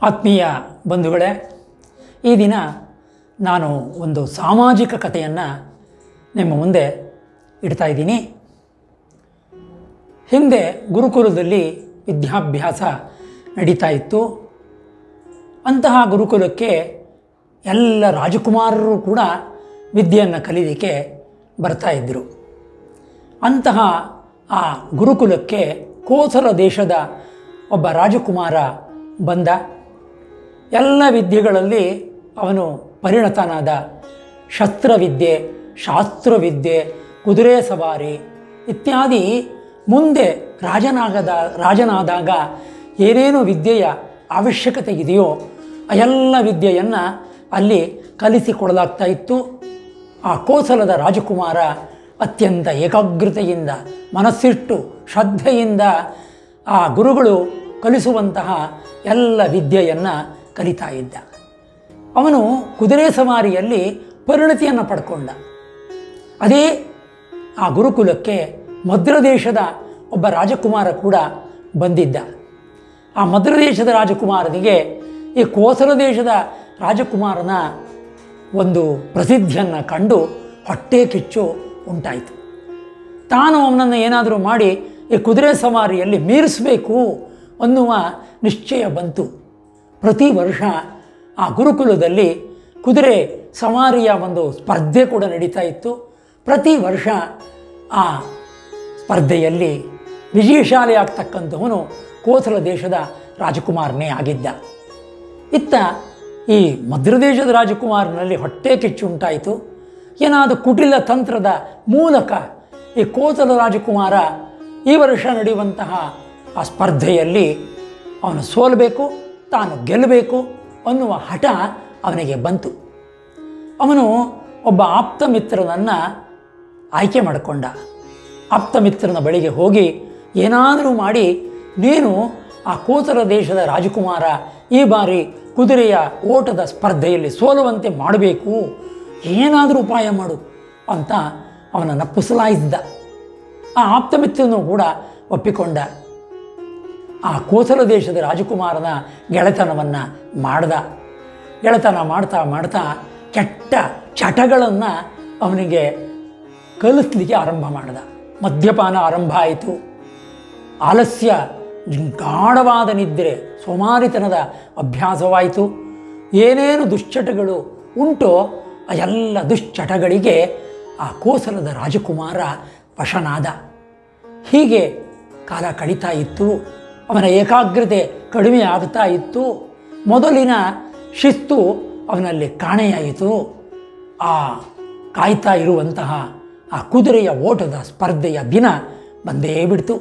ಆತ್ಮೀಯ ಬಂಧುಗಳೇ, ಈ ದಿನ ನಾನು ಒಂದು ಸಾಮಾಜಿಕ ಕಥೆಯನ್ನು ನಿಮ್ಮ ಮುಂದೆ ಇಡ್ತಾ ಇದ್ದೀನಿ. ಹಿಂದೆ ಗುರುಕುಲದಲ್ಲಿ ವಿದ್ಯಾಭ್ಯಾಸ ನಡೀತಾ ಇತ್ತು. ಅಂತಹ ಗುರುಕುಲಕ್ಕೆ ಎಲ್ಲ ರಾಜಕುಮಾರರು ಕೂಡ ವಿದ್ಯೆಯನ್ನು ಕಲೀಲಿಕ್ಕೆ ಬರ್ತಾಯಿದ್ದರು. ಅಂತಹ ಆ ಗುರುಕುಲಕ್ಕೆ ಕೋಸಲ ದೇಶದ ಒಬ್ಬ ರಾಜಕುಮಾರ ಬಂದ. ಎಲ್ಲ ವಿದ್ಯೆಗಳಲ್ಲಿ ಅವನು ಪರಿಣತನಾದ. ಶಸ್ತ್ರವಿದ್ಯೆ, ಶಾಸ್ತ್ರವಿದ್ಯೆ, ಕುದುರೆ ಸವಾರಿ ಇತ್ಯಾದಿ ಮುಂದೆ ರಾಜನಾದಾಗ ಏನೇನು ವಿದ್ಯೆಯ ಅವಶ್ಯಕತೆ ಇದೆಯೋ ಆ ಎಲ್ಲ ವಿದ್ಯೆಯನ್ನು ಅಲ್ಲಿ ಕಲಿಸಿಕೊಡಲಾಗ್ತಾ ಇತ್ತು. ಆ ಕೋಸಲದ ರಾಜಕುಮಾರ ಅತ್ಯಂತ ಏಕಾಗ್ರತೆಯಿಂದ, ಮನಸ್ಸಿಟ್ಟು ಶ್ರದ್ಧೆಯಿಂದ ಆ ಗುರುಗಳು ಕಲಿಸುವಂತಹ ಎಲ್ಲ ವಿದ್ಯೆಯನ್ನು ಕಲಿತಾ ಇದ್ದ. ಅವನು ಕುದುರೆ ಸವಾರಿಯಲ್ಲಿ ಪರಿಣತಿಯನ್ನು ಪಡ್ಕೊಂಡ. ಅದೇ ಆ ಗುರುಕುಲಕ್ಕೆ ಮದ್ರದೇಶದ ಒಬ್ಬ ರಾಜಕುಮಾರ ಕೂಡ ಬಂದಿದ್ದ. ಆ ಮದ್ರದೇಶದ ರಾಜಕುಮಾರನಿಗೆ ಈ ಕೋಸಲ ದೇಶದ ರಾಜಕುಮಾರನ ಒಂದು ಪ್ರಸಿದ್ಧಿಯನ್ನು ಕಂಡು ಹೊಟ್ಟೆ ಕಿಚ್ಚು ಉಂಟಾಯಿತು. ತಾನು ಅವನನ್ನು ಏನಾದರೂ ಮಾಡಿ ಈ ಕುದುರೆ ಸವಾರಿಯಲ್ಲಿ ಮೀರಿಸಬೇಕು ಅನ್ನುವ ನಿಶ್ಚಯ ಬಂತು. ಪ್ರತಿ ವರ್ಷ ಆ ಗುರುಕುಲದಲ್ಲಿ ಕುದುರೆ ಸವಾರಿಯ ಒಂದು ಸ್ಪರ್ಧೆ ಕೂಡ ನಡೀತಾ ಇತ್ತು. ಪ್ರತಿ ವರ್ಷ ಆ ಸ್ಪರ್ಧೆಯಲ್ಲಿ ವಿಜಯಶಾಲಿ ಆಗ್ತಕ್ಕಂಥವನು ಕೋಸಲ ದೇಶದ ರಾಜಕುಮಾರನೇ ಆಗಿದ್ದ. ಇತ್ತ ಈ ಮದ್ರದೇಶದ ರಾಜಕುಮಾರನಲ್ಲಿ ಹೊಟ್ಟೆ ಕಿಚ್ಚು ಉಂಟಾಯಿತು. ಏನಾದರೂ ಕುಟಿಲ ತಂತ್ರದ ಮೂಲಕ ಈ ಕೋಸಲ ರಾಜಕುಮಾರ ಈ ವರ್ಷ ನಡೆಯುವಂತಹ ಆ ಸ್ಪರ್ಧೆಯಲ್ಲಿ ಅವನು ಸೋಲಬೇಕು, ತಾನು ಗೆಲ್ಲಬೇಕು ಅನ್ನುವ ಹಠ ಅವನಿಗೆ ಬಂತು. ಅವನು ಒಬ್ಬ ಆಪ್ತ ಮಿತ್ರನನ್ನು ಆಯ್ಕೆ ಮಾಡಿಕೊಂಡ. ಆಪ್ತ ಮಿತ್ರನ ಬಳಿಗೆ ಹೋಗಿ, ಏನಾದರೂ ಮಾಡಿ ನೀನು ಆ ಕೋಸಲ ದೇಶದ ರಾಜಕುಮಾರ ಈ ಬಾರಿ ಕುದುರೆಯ ಓಟದ ಸ್ಪರ್ಧೆಯಲ್ಲಿ ಸೋಲುವಂತೆ ಮಾಡಬೇಕು, ಏನಾದರೂ ಉಪಾಯ ಮಾಡು ಅಂತ ಅವನನ್ನು ಪುಸಲಾಯಿಸಿದ. ಆ ಆಪ್ತ ಮಿತ್ರನು ಕೂಡ ಒಪ್ಪಿಕೊಂಡ. ಆ ಕೋಸಲ ದೇಶದ ರಾಜಕುಮಾರನ ಗೆಳೆತನವನ್ನು ಗೆಳೆತನ ಮಾಡ್ತಾ ಮಾಡ್ತಾ ಕೆಟ್ಟ ಚಟಗಳನ್ನು ಅವನಿಗೆ ಕಲಿಸ್ಲಿಕ್ಕೆ ಆರಂಭ ಮಾಡಿದ. ಮದ್ಯಪಾನ ಆರಂಭ ಆಯಿತು. ಆಲಸ್ಯ, ಗಾಢವಾದ ನಿದ್ರೆ, ಸೋಮಾರಿತನದ ಅಭ್ಯಾಸವಾಯಿತು. ಏನೇನು ದುಶ್ಚಟಗಳು ಉಂಟೋ ಆ ಎಲ್ಲ ದುಶ್ಚಟಗಳಿಗೆ ಆ ಕೋಸಲದ ರಾಜಕುಮಾರ ವಶನಾದ. ಹೀಗೆ ಕಾಲ ಕಳೀತಾ ಇತ್ತು. ಅವನ ಏಕಾಗ್ರತೆ ಕಡಿಮೆ ಆಗ್ತಾ ಇತ್ತು. ಮೊದಲಿನ ಶಿಸ್ತು ಅವನಲ್ಲಿ ಕಾಣೆಯಾಯಿತು. ಆ ಕಾಯ್ತಾ ಇರುವಂತಹ ಆ ಕುದುರೆಯ ಓಟದ ಸ್ಪರ್ಧೆಯ ದಿನ ಬಂದೇ ಬಿಡ್ತು.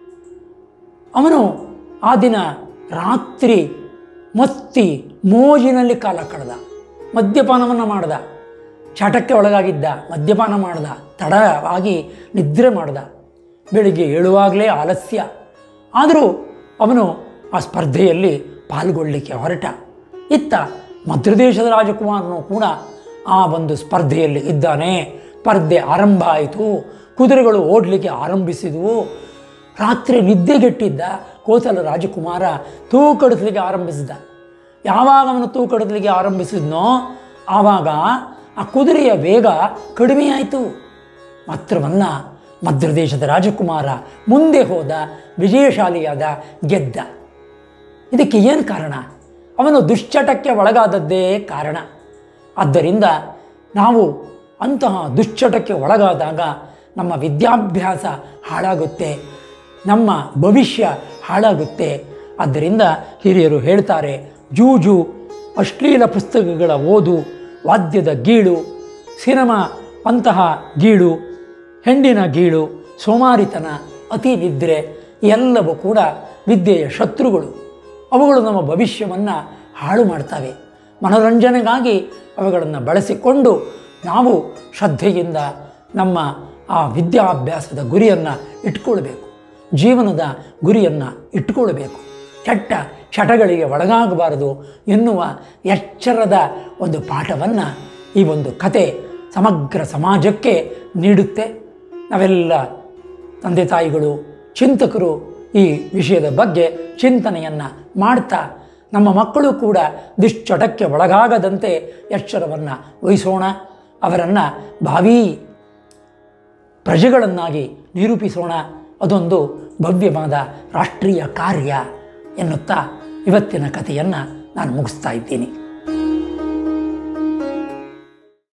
ಅವನು ಆ ದಿನ ರಾತ್ರಿ ಮತ್ತಿ ಮೋಜಿನಲ್ಲಿ ಕಾಲ ಕಳೆದ. ಮದ್ಯಪಾನವನ್ನು ಮಾಡ್ದ. ಚಟಕ್ಕೆ ಒಳಗಾಗಿದ್ದ, ಮದ್ಯಪಾನ ಮಾಡ್ದ, ತಡವಾಗಿ ನಿದ್ರೆ ಮಾಡ್ದ. ಬೆಳಿಗ್ಗೆ ಏಳುವಾಗಲೇ ಆಲಸ್ಯ. ಆದರೂ ಅವನು ಆ ಸ್ಪರ್ಧೆಯಲ್ಲಿ ಪಾಲ್ಗೊಳ್ಳಲಿಕ್ಕೆ ಹೊರಟ. ಇತ್ತ ಮದ್ರದೇಶದ ರಾಜಕುಮಾರನು ಕೂಡ ಆ ಒಂದು ಸ್ಪರ್ಧೆಯಲ್ಲಿ ಇದ್ದಾನೆ. ಸ್ಪರ್ಧೆ ಆರಂಭ ಆಯಿತು. ಕುದುರೆಗಳು ಓಡಲಿಕ್ಕೆ ಆರಂಭಿಸಿದವು. ರಾತ್ರಿ ನಿದ್ದೆಗೆಟ್ಟಿದ್ದ ಕೋಸಲ ರಾಜಕುಮಾರ ತೂಕಡಿಸ್ಲಿಕ್ಕೆ ಆರಂಭಿಸಿದ. ಯಾವಾಗ ಅವನು ತೂಕಡಿಸ್ಲಿಕ್ಕೆ ಆರಂಭಿಸಿದ್ನೋ ಆವಾಗ ಆ ಕುದುರೆಯ ವೇಗ ಕಡಿಮೆಯಾಯಿತು. ಮಾತ್ರವಲ್ಲ, ಮದ್ರದೇಶದ ರಾಜಕುಮಾರ ಮುಂದೆ ಹೋದ, ವಿಜಯಶಾಲಿಯಾದ, ಗೆದ್ದ. ಇದಕ್ಕೆ ಏನು ಕಾರಣ? ಅವನು ದುಶ್ಚಟಕ್ಕೆ ಒಳಗಾದದ್ದೇ ಕಾರಣ. ಆದ್ದರಿಂದ ನಾವು ಅಂತಹ ದುಶ್ಚಟಕ್ಕೆ ಒಳಗಾದಾಗ ನಮ್ಮ ವಿದ್ಯಾಭ್ಯಾಸ ಹಾಳಾಗುತ್ತೆ, ನಮ್ಮ ಭವಿಷ್ಯ ಹಾಳಾಗುತ್ತೆ. ಆದ್ದರಿಂದ ಹಿರಿಯರು ಹೇಳ್ತಾರೆ, ಜೂಜು, ಅಶ್ಲೀಲ ಪುಸ್ತಕಗಳ ಓದು, ವಾದ್ಯದ ಗೀಳು, ಸಿನಿಮಾ ಅಂತಹ ಗೀಳು, ಹೆಂಡಿನ ಗೀಳು, ಸೋಮಾರಿತನ, ಅತಿ ನಿದ್ರೆ ಎಲ್ಲವೂ ಕೂಡ ವಿದ್ಯೆಯ ಶತ್ರುಗಳು. ಅವುಗಳು ನಮ್ಮ ಭವಿಷ್ಯವನ್ನು ಹಾಳು ಮಾಡ್ತವೆ. ಮನೋರಂಜನೆಗಾಗಿ ಅವುಗಳನ್ನು ಬಳಸಿಕೊಂಡು ನಾವು ಶ್ರದ್ಧೆಯಿಂದ ನಮ್ಮ ಆ ವಿದ್ಯಾಭ್ಯಾಸದ ಗುರಿಯನ್ನು ಇಟ್ಕೊಳ್ಬೇಕು, ಜೀವನದ ಗುರಿಯನ್ನು ಇಟ್ಕೊಳ್ಬೇಕು. ಕೆಟ್ಟ ಚಟಗಳಿಗೆ ಒಳಗಾಗಬಾರದು ಎನ್ನುವ ಎಚ್ಚರದ ಒಂದು ಪಾಠವನ್ನು ಈ ಒಂದು ಕತೆ ಸಮಗ್ರ ಸಮಾಜಕ್ಕೆ ನೀಡುತ್ತೆ. ನಾವೆಲ್ಲ ತಂದೆ ತಾಯಿಗಳು, ಚಿಂತಕರು ಈ ವಿಷಯದ ಬಗ್ಗೆ ಚಿಂತನೆಯನ್ನು ಮಾಡ್ತಾ ನಮ್ಮ ಮಕ್ಕಳು ಕೂಡ ದುಶ್ಚಟಕ್ಕೆ ಒಳಗಾಗದಂತೆ ಎಚ್ಚರವನ್ನು ವಹಿಸೋಣ. ಅವರನ್ನು ಭಾವೀ ಪ್ರಜೆಗಳನ್ನಾಗಿ ನಿರೂಪಿಸೋಣ. ಅದೊಂದು ಭವ್ಯವಾದ ರಾಷ್ಟ್ರೀಯ ಕಾರ್ಯ ಎನ್ನುತ್ತಾ ಇವತ್ತಿನ ಕಥೆಯನ್ನು ನಾನು ಮುಗಿಸ್ತಾ ಇದ್ದೀನಿ.